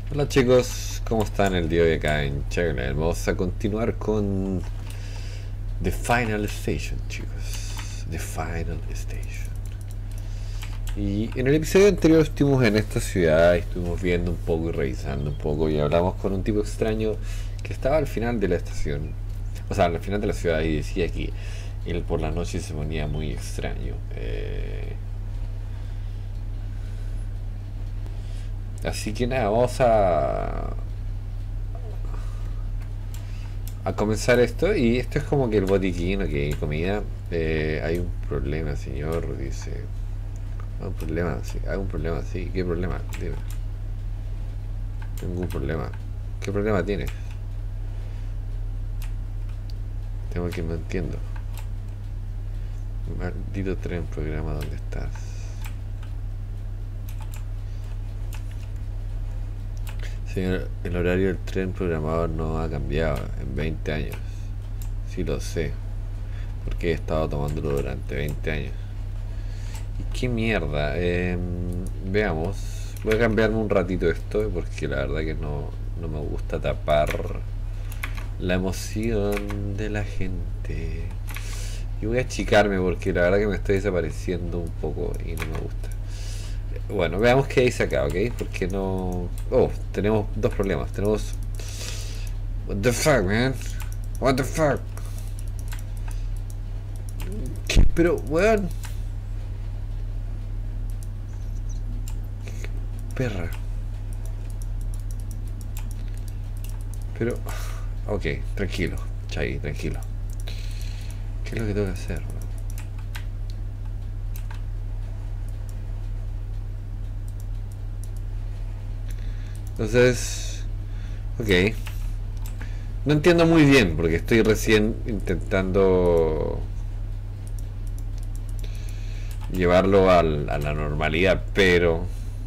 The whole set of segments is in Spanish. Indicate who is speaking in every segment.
Speaker 1: Hola chicos, ¿cómo están el día de hoy acá en Chile? Vamos a continuar con The Final Station, chicos. The Final Station. Y en el episodio anterior estuvimos en esta ciudad, estuvimos viendo un poco y revisando un poco y hablamos con un tipo extraño que estaba al final de la estación, o sea, al final de la ciudad, y decía que él por la noche se ponía muy extraño. Así que nada, vamos a comenzar esto. Y esto es como que el botiquín, ok, comida. Hay un problema, señor, dice. Hay un problema, sí, hay un problema, sí. ¿Qué problema? Dime. Tengo un problema. ¿Qué problema tienes? Tengo que no entiendo. Maldito tren programa, ¿dónde estás? Señor, el horario del tren programador no ha cambiado en 20 años. Sí lo sé, porque he estado tomándolo durante 20 años. ¿Y qué mierda? Veamos. Voy a cambiarme un ratito esto porque la verdad que no me gusta tapar la emoción de la gente. Y voy a achicarme porque la verdad que me estoy desapareciendo un poco y no me gusta. Bueno, veamos qué dice acá, ¿ok? Porque no... Oh, tenemos dos problemas. Tenemos... What the fuck, man? What the fuck? ¿Qué? Pero, weón... Perra. Pero... Ok, tranquilo. Chay, tranquilo. ¿Qué es lo que tengo que hacer, weón? Entonces... Ok. No entiendo muy bien porque estoy recién intentando llevarlo a la normalidad, pero...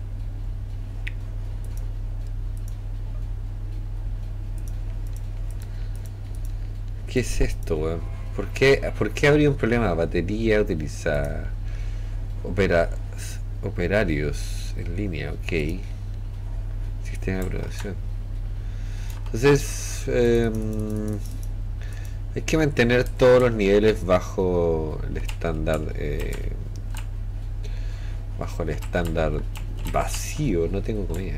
Speaker 1: ¿Qué es esto, weón? ¿Por qué habría un problema? Batería utilizada. Opera, operarios en línea, ok. Sistema de aprobación. Entonces, hay que mantener todos los niveles bajo el estándar. Bajo el estándar vacío. No tengo comida.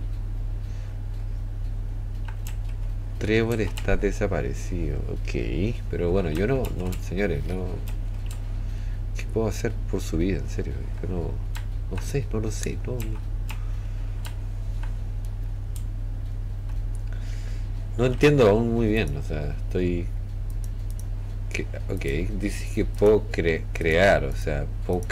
Speaker 1: Trevor está desaparecido. Ok, pero bueno, yo no, señores, no. ¿Qué puedo hacer por su vida? En serio, yo no sé, no lo sé, no entiendo aún muy bien, o sea, estoy... Ok, dice que puedo crear, o sea,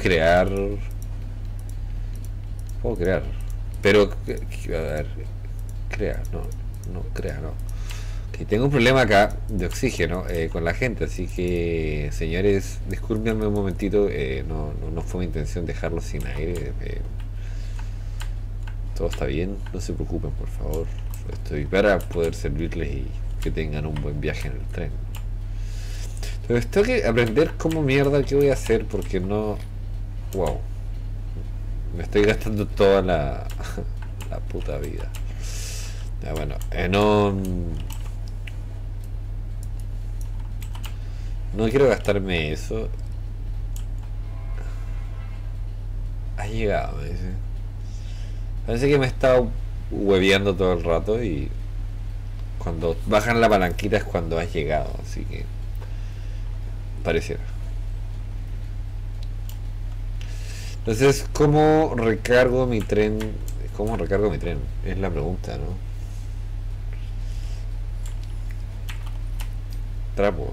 Speaker 1: puedo crear, pero, a ver, crear, no, crea, no. Que tengo un problema acá de oxígeno con la gente, así que señores, discúlpenme un momentito, no fue mi intención dejarlo sin aire. Todo está bien, no se preocupen por favor. Estoy para poder servirles y que tengan un buen viaje en el tren. Entonces tengo que aprender cómo mierda qué voy a hacer porque no... Wow. Me estoy gastando toda la puta vida. Ya, bueno, no quiero gastarme eso. Ha llegado, me dice. Parece que me he estado hueveando todo el rato y cuando bajan la palanquita es cuando has llegado, así que pareciera. Entonces, ¿cómo recargo mi tren? ¿Cómo recargo mi tren? Es la pregunta, ¿no? Trapos.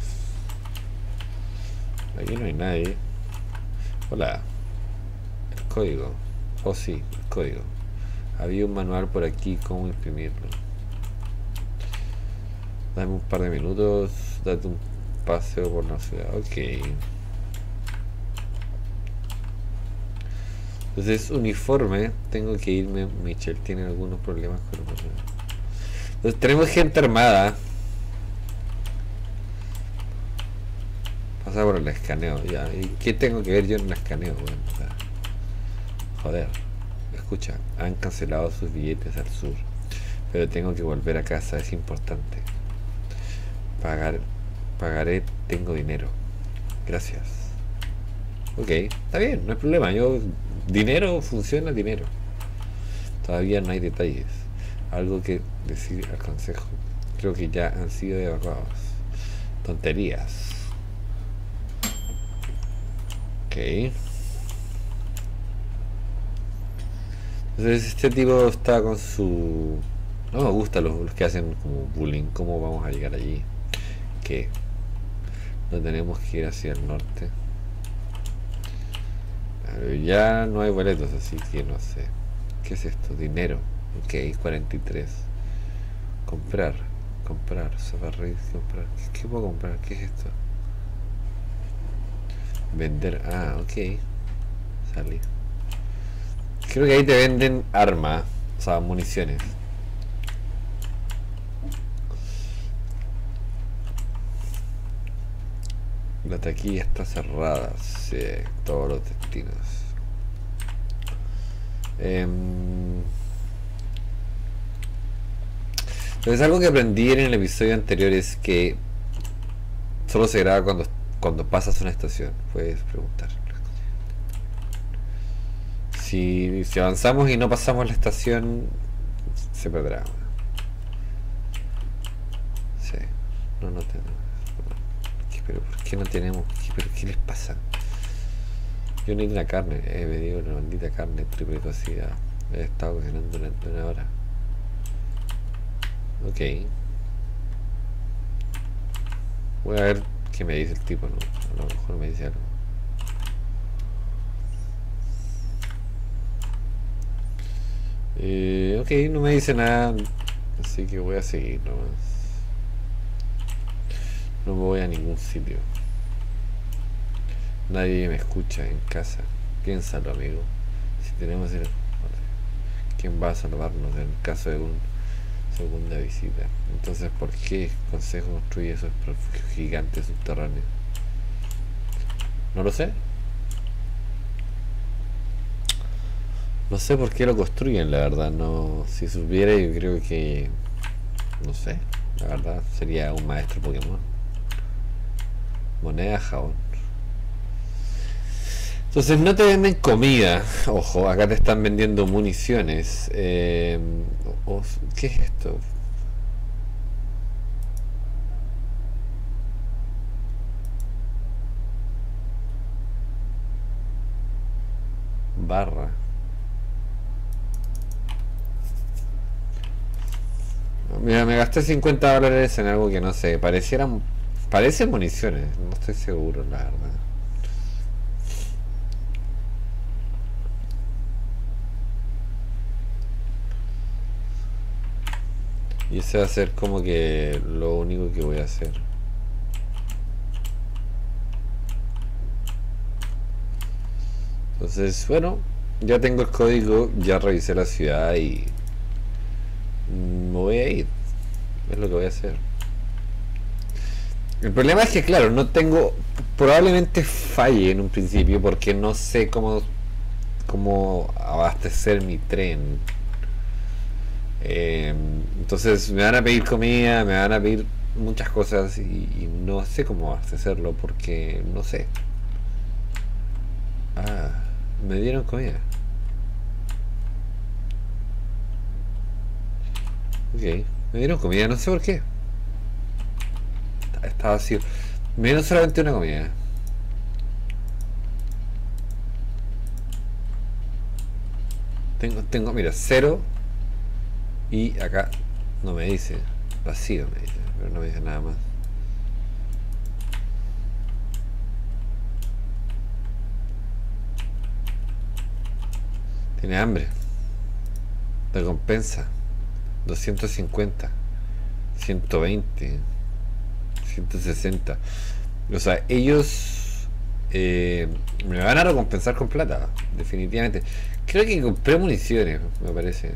Speaker 1: Aquí no hay nadie. Hola. El código. Oh sí, el código. Había un manual por aquí, cómo imprimirlo. Dame un par de minutos, date un paseo por la ciudad. Ok. Entonces, uniforme, tengo que irme. Michelle tiene algunos problemas con el uniforme. Entonces, tenemos gente armada. Pasa por el escaneo, ya. ¿Y qué tengo que ver yo en el escaneo? Bueno, o sea, joder. Escucha, han cancelado sus billetes al sur. pero tengo que volver a casa, es importante. Pagaré, tengo dinero. Gracias. Ok, está bien, no hay problema. Dinero funciona, dinero. Todavía no hay detalles. Algo que decir al consejo. Creo que ya han sido evacuados. Tonterías. Ok. Entonces este tipo está con su... No me gusta los que hacen como bullying. ¿Cómo vamos a llegar allí? ¿Qué? No tenemos que ir hacia el norte. Ya no hay boletos, así que no sé. ¿Qué es esto? Dinero. Ok, 43. Comprar. Safarris, comprar. ¿Qué puedo comprar? ¿Qué es esto? Vender. Ah, ok. Salí. Creo que ahí te venden armas. O sea, municiones. La taquilla está cerrada. Sí, todos los destinos. Entonces algo que aprendí en el episodio anterior es que solo se graba cuando pasas una estación. Puedes preguntar. Si avanzamos y no pasamos la estación, se perderá. Sí. No tenemos. Pero ¿por qué no tenemos? ¿Pero qué les pasa? Yo necesito la carne. Me digo una maldita carne triple cocida. He estado cocinando durante una hora. Ok. Voy a ver qué me dice el tipo, ¿no? A lo mejor me dice algo. Ok, no me dice nada. Así que voy a seguir nomás. No me voy a ningún sitio. Nadie me escucha en casa. Piénsalo, amigo. Si tenemos el... ¿Quién va a salvarnos en caso de una segunda visita? Entonces, ¿por qué Consejo construye esos refugios gigantes subterráneos? No lo sé. No sé por qué lo construyen, la verdad. No, si supiera, yo creo que... No sé. La verdad, sería un maestro Pokémon. Moneda, jabón. Entonces no te venden comida. Ojo, acá te están vendiendo municiones. ¿Qué es esto? Barra. Mira, me gasté $50 en algo que no sé. Parecen municiones. No estoy seguro, la verdad. Y ese va a ser como que lo único que voy a hacer. Entonces, bueno, ya tengo el código, ya revisé la ciudad y me voy a ir. Es lo que voy a hacer. El problema es que, claro, no tengo... Probablemente falle en un principio porque no sé cómo abastecer mi tren. Entonces me van a pedir comida, me van a pedir muchas cosas y no sé cómo abastecerlo porque no sé. Ah, me dieron comida. Ok, me dieron comida, no sé por qué. Está vacío. Me dieron solamente una comida. Tengo, mira, 0. Y acá no me dice. Vacío me dice, pero no me dice nada más. Tiene hambre. Recompensa 250, 120, 160. O sea, ellos me van a recompensar con plata, definitivamente. Creo que compré municiones, me parece.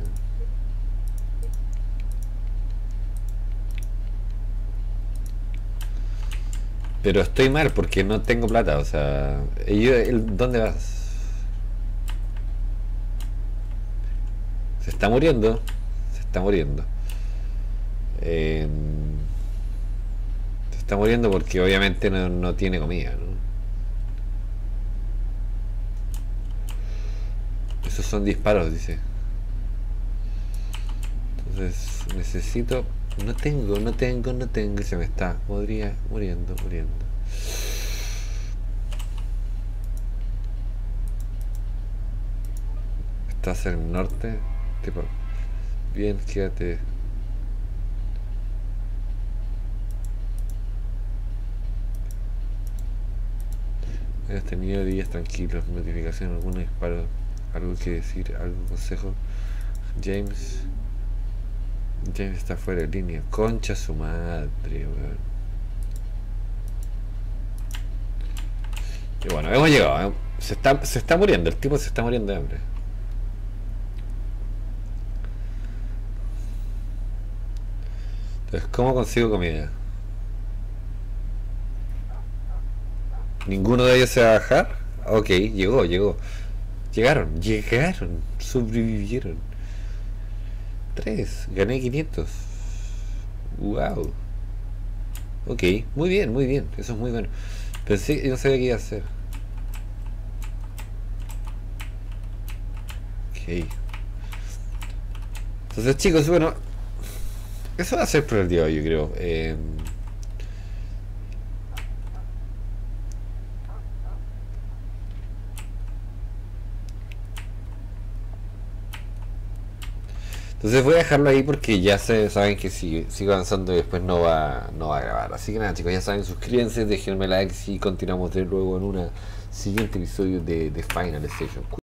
Speaker 1: Pero estoy mal porque no tengo plata, o sea, ¿dónde vas? Se está muriendo. Se está muriendo. Se está muriendo porque obviamente no tiene comida, ¿no? Esos son disparos, dice. Entonces necesito... No tengo. Y se me está muriendo. Estás en el norte. Tipo, bien, quédate. Has tenido días tranquilos. Notificación, algún disparo. Algo que decir, algún consejo. James está fuera de línea. Concha su madre, weón. Y bueno, hemos llegado, ¿eh? Se está muriendo, el tipo se está muriendo de hambre. Entonces, ¿cómo consigo comida? ¿Ninguno de ellos se va a bajar? Ok, llegó. Llegaron, sobrevivieron. 3, gané 500. Wow. Ok, muy bien, eso es muy bueno. Pensé que no sabía qué iba a hacer. Ok. Entonces, chicos, bueno, eso va a ser por el día de hoy, yo creo. Entonces voy a dejarlo ahí porque ya saben que si sigo avanzando y después no va a grabar. Así que nada, chicos, ya saben, suscríbanse, déjenme like si continuamos de luego en una siguiente episodio de Final Station.